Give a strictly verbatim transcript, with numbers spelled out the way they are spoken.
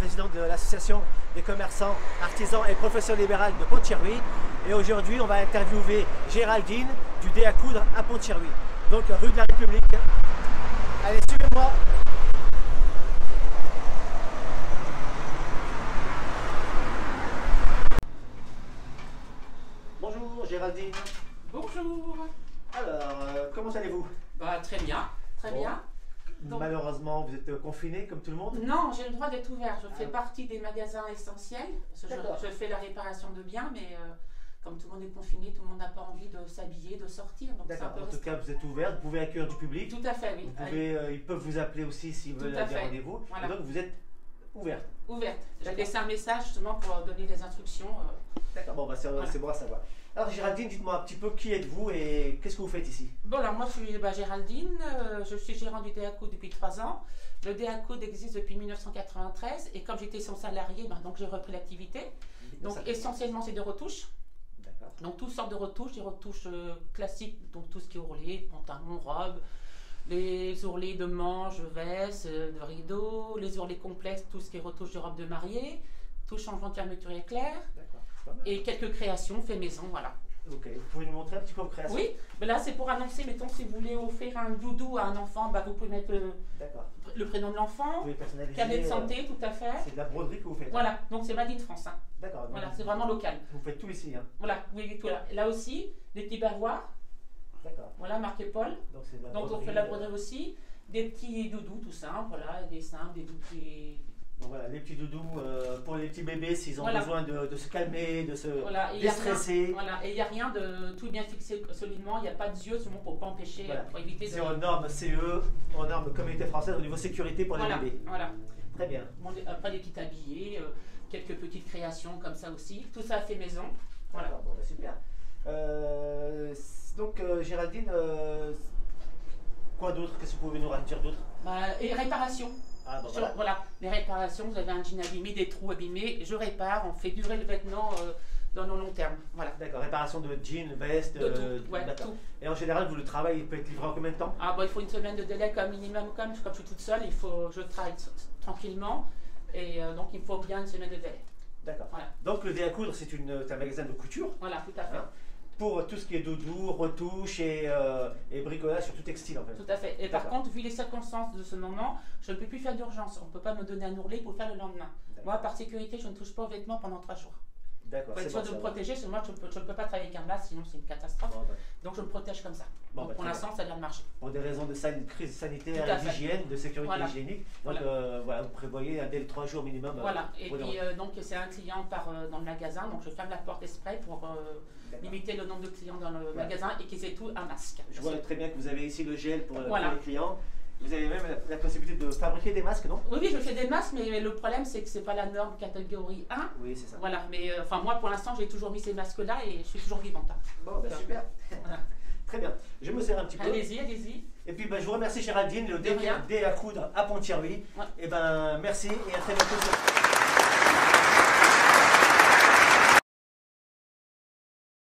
président de l'association des commerçants, artisans et professions libérales de Pont-de-Cherruy. Et aujourd'hui, on va interviewer Géraldine du Dé à coudre à Pont-de-Cherruy, donc rue de la République. Allez, suivez-moi. Bonjour Géraldine. Bonjour. Alors, euh, comment allez-vous? Bah, très bien, très Bon. bien. Donc, Malheureusement, vous êtes confiné comme tout le monde? non, j'ai le droit d'être ouvert. Je fais Ah. partie des magasins essentiels. Je, D'accord. je fais la réparation de biens, mais euh, comme tout le monde est confiné, tout le monde n'a pas envie de s'habiller, de sortir. donc c'est un D'accord, peu en tout restreint. cas vous êtes ouvert, vous pouvez accueillir du public. Tout à fait, oui. Vous Allez, pouvez, euh, ils peuvent vous appeler aussi s'ils Tout veulent à avoir fait. rendez-vous. Voilà. Et donc vous êtes ouverte. ouverte. J'ai D'accord. laissé un message justement pour donner des instructions. euh. D'accord, bon bah c'est Voilà. c'est bon à savoir. Alors Géraldine, dites-moi un petit peu qui êtes-vous et qu'est-ce que vous faites ici? Bon, alors moi je suis bah, Géraldine, euh, je suis gérante du Dé à coudre depuis trois ans. Le Dé à coudre existe depuis mille neuf cent quatre-vingt-treize et comme j'étais son salarié, bah, donc j'ai repris l'activité. Donc Ça- essentiellement c'est des retouches. D'accord. Donc toutes sortes de retouches, des retouches euh, classiques, donc tout ce qui est ourlet, pantalon, robe, les ourlets de manches, vestes, euh, de rideaux, les ourlets complexes, tout ce qui est retouche de robe de mariée, tout changement de fermeture éclair, D'accord. Pas mal. et quelques créations fait maison, voilà. Ok, vous pouvez nous montrer un petit peu vos créations? Oui, mais là c'est pour annoncer, mettons si vous voulez offrir un doudou à un enfant, bah, vous pouvez mettre le, D'accord. le prénom de Vous l'enfant, pouvez personnaliser. carnet de euh, santé, tout à fait. C'est de la broderie que vous faites. Voilà, donc c'est Made in France, hein. D'accord. donc Voilà, c'est vraiment local. Vous faites tout ici, hein. Voilà, oui, tout là. Là aussi, des petits bavoirs, D'accord. voilà, marqué Paul. Donc c'est de la Donc on broderie, fait la euh, broderie aussi, des petits doudous tout simples, voilà, des simples, des doudous. des- Donc voilà, les petits doudous euh, pour les petits bébés s'ils ont Voilà. besoin de, de se calmer, de se Voilà, et il n'y a rien, déstresser. voilà, et il y a rien de tout bien fixé solidement, il n'y a pas de yeux seulement pour pas empêcher, Voilà. pour éviter de. C'est aux normes C E, aux normes Communauté française au niveau sécurité pour Voilà, les bébés. voilà. Très bien. Bon, des- après des petits habillés, euh, quelques petites créations comme ça aussi, tout ça fait maison. Voilà. D'accord, bon, bah, super. Euh, c- donc euh, Géraldine, euh, quoi d'autre? Qu'est-ce que vous pouvez nous dire d'autre? Bah, et réparation. Ah bon Sur- voilà. voilà, les réparations, vous avez un jean abîmé, des trous abîmés, je répare, on fait durer le vêtement euh, dans le long terme. Voilà. D'accord, réparation de jeans, vestes. De euh, tout, ouais, d'accord. tout. Et en général, vous le travail il peut être livré en combien de temps? Ah bon, il faut une semaine de délai comme minimum, comme, comme je suis toute seule, il faut, je travaille t- tranquillement et euh, donc il faut bien une semaine de délai. D'accord. Voilà, Donc le Dé à coudre, c'est une- c'est un magasin de couture voilà, tout à fait. hein, pour tout ce qui est doudou, retouche et, euh, et bricolage sur tout textile en fait. Tout à fait. Et par D'accord. contre, vu les circonstances de ce moment, je ne peux plus faire d'urgence. On ne peut pas me donner un ourlet pour faire le lendemain. Moi, par sécurité, je ne touche pas aux vêtements pendant trois jours. D'accord. Pour c'est être sûr bon, de ça me va. protéger, parce que moi, je ne peux, je ne peux pas travailler avec un masque, sinon c'est une catastrophe. Bon, bah, Donc je me protège comme ça. Bon, Donc, bah, pour très l'instant, ça vient de marcher. pour des raisons de san- crise sanitaire Tout à et fait. d'hygiène, de sécurité Voilà. hygiénique. Donc Voilà. euh, voilà, vous prévoyez un délai de trois jours minimum. euh, Voilà. Et pour les puis, euh, donc, c'est un client par, euh, dans le magasin, donc je ferme la porte exprès pour euh, D'accord. limiter le nombre de clients dans le Voilà. magasin et qu'ils aient tous un masque. Je vois très bien que vous avez ici le gel pour, euh, Voilà. pour les clients. Vous avez même la, la possibilité de fabriquer des masques, non? Oui, oui, je fais des masques, mais le problème, c'est que c'est pas la norme catégorie un. Oui, c'est ça. Voilà, mais euh, enfin moi pour l'instant j'ai toujours mis ces masques-là et je suis toujours vivante. hein. Bon, bah, super. Voilà. Très bien. Je me sers un petit peu. Allez-y, allez-y. Et puis bah, je vous remercie Géraldine, le Dé rien. Dé à coudre à Pont-de-Cherruy. Ouais. Et ben merci et à très bientôt. sur-